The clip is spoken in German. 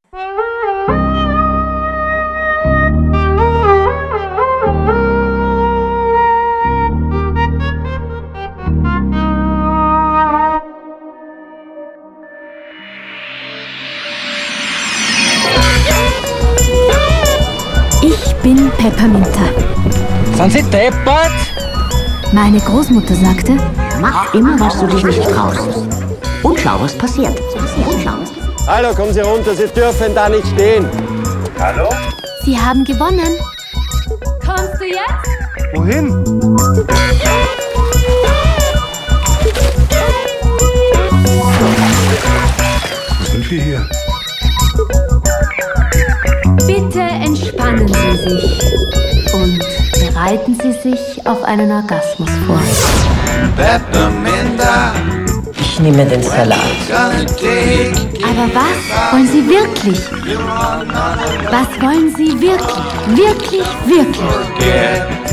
Ich bin Pepperminta. Sind Sie deppert? Meine Großmutter sagte, mach immer, was du dich nicht traust. Und schau, was passiert. Hallo, kommen Sie runter, Sie dürfen da nicht stehen. Hallo? Sie haben gewonnen. Kommst du jetzt? Wohin? Wo sind wir hier? Bitte entspannen Sie sich und bereiten Sie sich auf einen Orgasmus vor. Pepperminta. Ich nehme den Salat. Aber was wollen Sie wirklich? Was wollen Sie wirklich? Wirklich, wirklich?